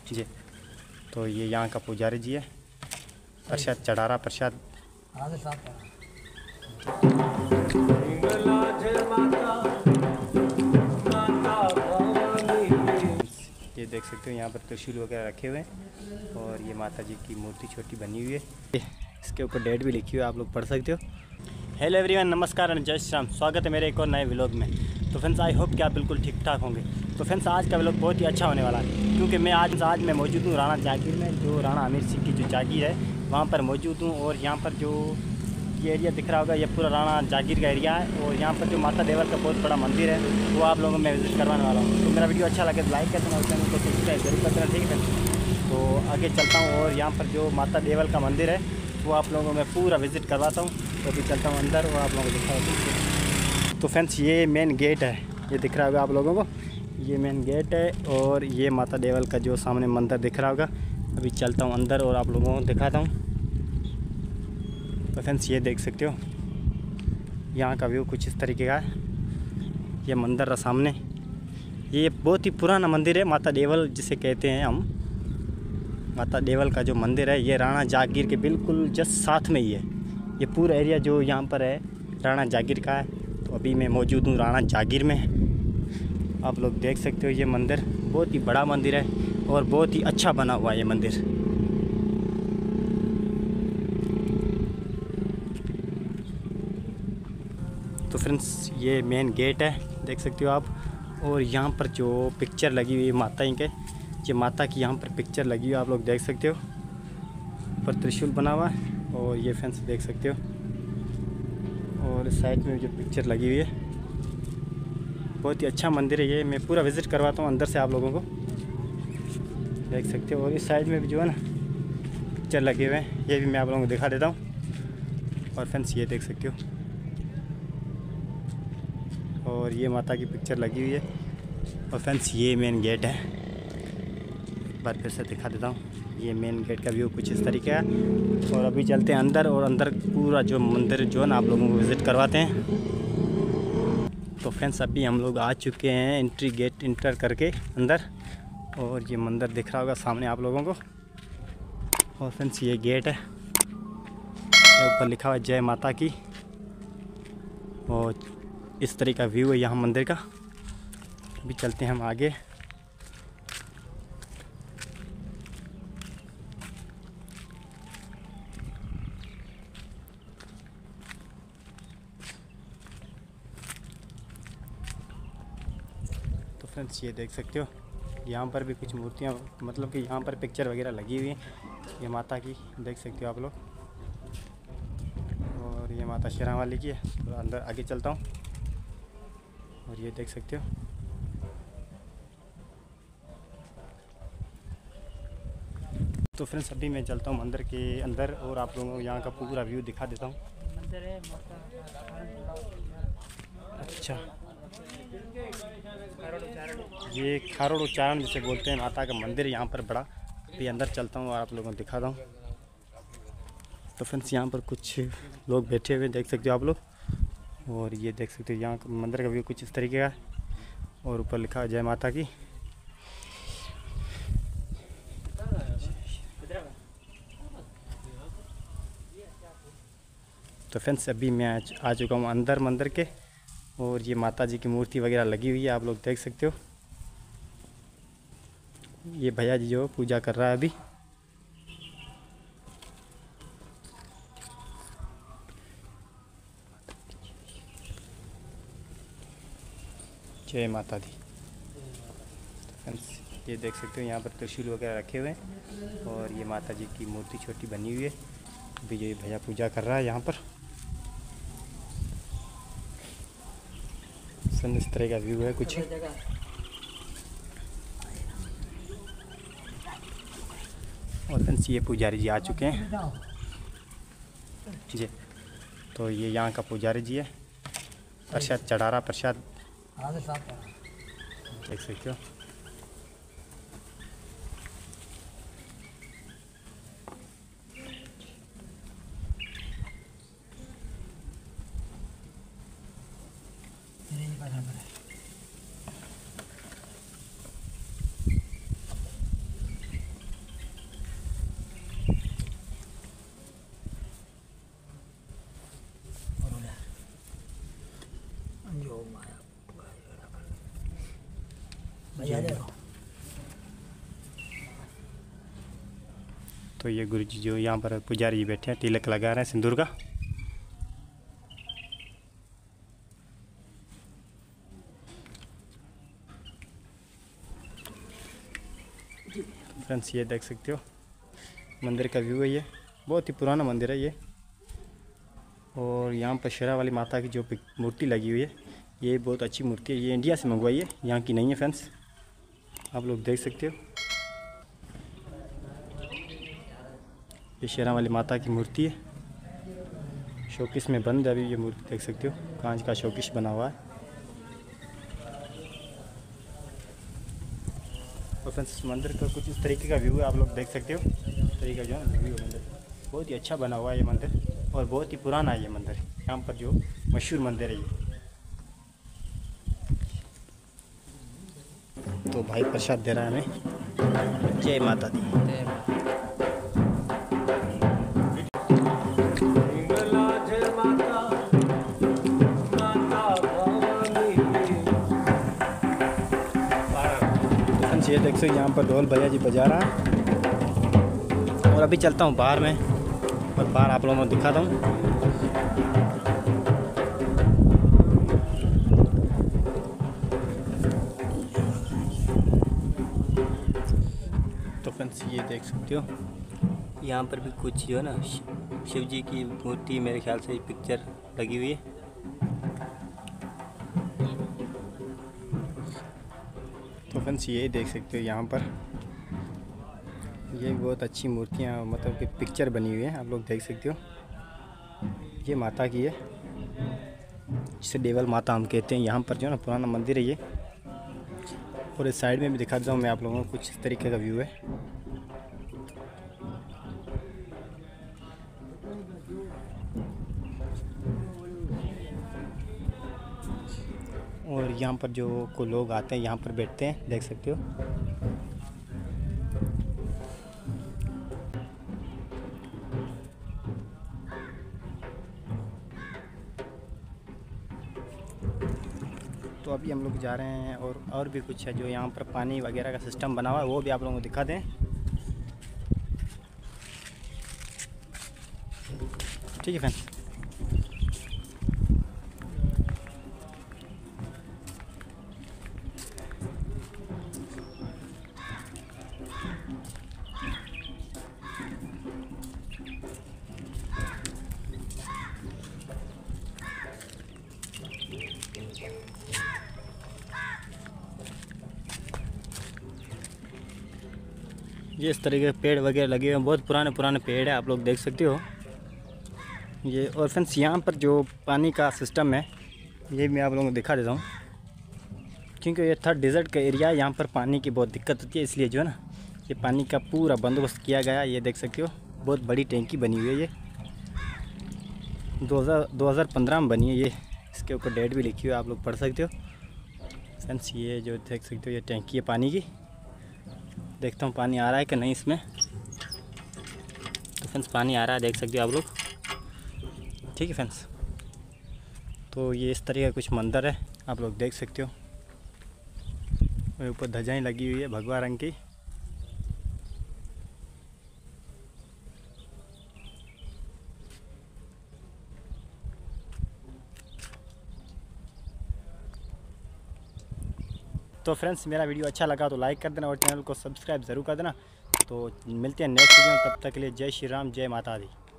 जी। तो ये यहाँ का पुजारी जी है, प्रसाद चढ़ा रहा प्रसाद। ये देख सकते हो यहाँ पर त्रिशूल वगैरह रखे हुए हैं और ये माता जी की मूर्ति छोटी बनी हुई है। इसके ऊपर डेट भी लिखी हुई है, आप लोग पढ़ सकते हो। हेलो एवरीवन, नमस्कार एंड जय श्री राम। स्वागत है मेरे एक और नए व्लॉग में। तो फ्रेंड्स आई होप कि आप बिल्कुल ठीक ठाक होंगे। तो फ्रेंड्स आज का व्लॉग बहुत ही अच्छा होने वाला है, क्योंकि मैं आज मैं मौजूद हूँ राणा जागीर में, जो राणा आमिर सिंह की जो जागीर है वहाँ पर मौजूद हूँ। और यहाँ पर जो ये एरिया दिख रहा होगा, ये पूरा राणा जागीर का एरिया है। और यहाँ पर जो माता देवल का बहुत बड़ा मंदिर है वो आप लोगों में विजिट करवाने वाला हूँ। तो मेरा वीडियो अच्छा लगे तो लाइक कर देना और चैनल को सब्सक्राइब जरूर कर देना, ठीक है। तो आगे चलता हूँ और यहाँ पर जो माता देवल का मंदिर है वो आप लोगों में पूरा विज़िट करवाता हूँ। तो अभी चलता हूँ अंदर और आप लोगों को दिखाता हूँ। तो फ्रेंड्स ये मेन गेट है, ये दिख रहा होगा आप लोगों को, ये मेन गेट है। और ये माता देवल का जो सामने मंदिर दिख रहा होगा। अभी चलता हूँ अंदर और आप लोगों को दिखाता हूँ। तो फ्रेंड्स ये देख सकते हो यहाँ का व्यू कुछ इस तरीके का है। ये मंदिर सामने, ये बहुत ही पुराना मंदिर है, माता देवल जिसे कहते हैं हम। माता देवल का जो मंदिर है ये राणा जागीर के बिल्कुल जस्ट साथ में ही है। ये पूरा एरिया जो यहाँ पर है राणा जागीर का है। तो अभी मैं मौजूद हूँ राणा जागीर में। आप लोग देख सकते हो ये मंदिर बहुत ही बड़ा मंदिर है और बहुत ही अच्छा बना हुआ है ये मंदिर। तो फ्रेंड्स ये मेन गेट है, देख सकते हो आप। और यहाँ पर जो पिक्चर लगी हुई है माता जी के, ये माता की यहाँ पर पिक्चर लगी हुई है, आप लोग देख सकते हो। ऊपर त्रिशूल बना हुआ है और ये फ्रेंड्स देख सकते हो। और इस साइड में जो पिक्चर लगी हुई है, बहुत ही अच्छा मंदिर है ये। मैं पूरा विज़िट करवाता हूँ अंदर से, आप लोगों को देख सकते हो। और इस साइड में भी जो है ना पिक्चर लगे हुए हैं, ये भी मैं आप लोगों को दिखा देता हूँ। और फ्रेंड्स ये देख सकते हो, और ये माता की पिक्चर लगी हुई है। और फ्रेंड्स ये मेन गेट है, एक बार फिर से दिखा देता हूँ। ये मेन गेट का व्यू कुछ इस तरीके का है। और अभी चलते हैं अंदर और अंदर पूरा जो मंदिर जो है ना आप लोगों को विज़िट करवाते हैं। तो फ्रेंड्स अभी हम लोग आ चुके हैं एंट्री गेट इंटर करके अंदर। और ये मंदिर दिख रहा होगा सामने आप लोगों को। और फ्रेंड्स ये गेट है, ऊपर लिखा हुआ है जय माता की। और इस तरह का व्यू है यहाँ मंदिर का। अभी चलते हैं हम आगे। तो फ्रेंड्स ये देख सकते हो यहाँ पर भी कुछ मूर्तियाँ, मतलब कि यहाँ पर पिक्चर वगैरह लगी हुई हैं ये माता की, देख सकते हो आप लोग। और ये माता शेरा वाली की है। तो अंदर आगे चलता हूँ और ये देख सकते हो। तो फ्रेंड्स अभी मैं चलता हूँ मंदिर के अंदर और आप लोगों को यहाँ का पूरा व्यू दिखा देता हूँ। अच्छा, ये खारोड़ उच्चारण जिसे बोलते हैं माता का मंदिर यहाँ पर बड़ा। अभी अंदर चलता हूँ और आप लोगों को दिखाता हूँ। तो फ्रेंड्स यहाँ पर कुछ लोग बैठे हुए देख सकते हो आप लोग। और ये देख सकते हो यहाँ मंदिर का व्यू कुछ इस तरीके का है। और ऊपर लिखा है जय माता की। तो फ्रेंड्स अभी मैं आ चुका हूँ अंदर मंदिर के। और ये माता जी की मूर्ति वगैरह लगी हुई है, आप लोग देख सकते हो। ये भैया जी जो पूजा कर रहा है अभी। जय माता दी। तो फ्रेंड्स ये देख सकते हो यहाँ पर त्रिशूल वगैरह रखे हुए हैं और ये माता जी की मूर्ति छोटी बनी हुई है। अभी ये भैया पूजा कर रहा है यहाँ पर। इस तरह का व्यू है कुछ। और फ्रेंड्स ये पुजारी जी आ चुके हैं जी। तो ये यहाँ का पुजारी जी है, प्रसाद चढ़ा रहा प्रसाद, देख सकते हो। तो ये गुरु जी जो यहाँ पर पुजारी जी बैठे हैं, तिलक लगा रहे हैं सिंदूर का। फ्रेंड्स ये देख सकते हो मंदिर का व्यू है, ये बहुत ही पुराना मंदिर है ये। और यहाँ पर शेरा वाली माता की जो मूर्ति लगी हुई है, ये बहुत अच्छी मूर्ति है। ये इंडिया से मंगवाई है, यहाँ की नहीं है फ्रेंड्स, आप लोग देख सकते हो। ये शेरा वाली माता की मूर्ति है, शोकेस में बंद है अभी ये मूर्ति, देख सकते हो कांच का शोकेस बना हुआ है। और फ्रेंड्स मंदिर का कुछ इस तरीके का व्यू है, आप लोग देख सकते हो। तरीका जो है व्यू मंदिर बहुत ही अच्छा बना हुआ है ये मंदिर, और बहुत ही पुराना है ये मंदिर। यहाँ पर जो मशहूर मंदिर है ये। तो भाई प्रसाद दे रहा है हमें। जय माता दी। ये देख सकते यहाँ पर ढोल भैया जी बजा रहा है। और अभी चलता हूँ बाहर में, और बाहर आप लोगों को दिखाता हूँ। तो फ्रेंड्स ये देख सकते हो यहाँ पर भी कुछ जो है ना शिव जी की मूर्ति, मेरे ख्याल से पिक्चर लगी हुई है। तो फ्रेंड्स ये देख सकते हो यहाँ पर ये बहुत अच्छी मूर्तियाँ, मतलब कि पिक्चर बनी हुई है, आप लोग देख सकते हो। ये माता की है, जिसे देवल माता हम कहते हैं। यहाँ पर जो है ना पुराना मंदिर है ये। और इस साइड में भी दिखा देता हूँ मैं आप लोगों को, कुछ इस तरीके का व्यू है। और यहाँ पर जो को लोग आते हैं यहाँ पर बैठते हैं, देख सकते हो। तो अभी हम लोग जा रहे हैं, और भी कुछ है जो यहाँ पर पानी वगैरह का सिस्टम बना हुआ है, वो भी आप लोगों को दिखा दें। ठीक है फ्रेंड्स। ये इस तरीके के पेड़ वगैरह लगे हुए हैं, बहुत पुराने पुराने पेड़ है, आप लोग देख सकते हो ये। और फ्रेंड्स यहाँ पर जो पानी का सिस्टम है, ये मैं आप लोगों को दिखा देता हूँ। क्योंकि ये थर्ड डेजर्ट का एरिया है, यहाँ पर पानी की बहुत दिक्कत होती है, इसलिए जो है ना ये पानी का पूरा बंदोबस्त किया गया है। ये देख सकते हो बहुत बड़ी टैंकी बनी हुई है, ये 2015 में बनी है ये। इसके ऊपर डेट भी लिखी हुई है, आप लोग पढ़ सकते हो फ्रेंड्स। ये जो देख सकते हो ये टैंकी है पानी की। देखता हूँ पानी आ रहा है कि नहीं इसमें। तो फ्रेंड्स पानी आ रहा है, देख सकते हो आप लोग। ठीक है फ्रेंड्स। तो ये इस तरह का कुछ मंदिर है, आप लोग देख सकते हो। ऊपर ध्वजाएं लगी हुई है भगवा रंग की। तो फ्रेंड्स मेरा वीडियो अच्छा लगा तो लाइक कर देना, और चैनल को सब्सक्राइब ज़रूर कर देना। तो मिलते हैं नेक्स्ट वीडियो में, तब तक के लिए जय श्री राम, जय माता दी।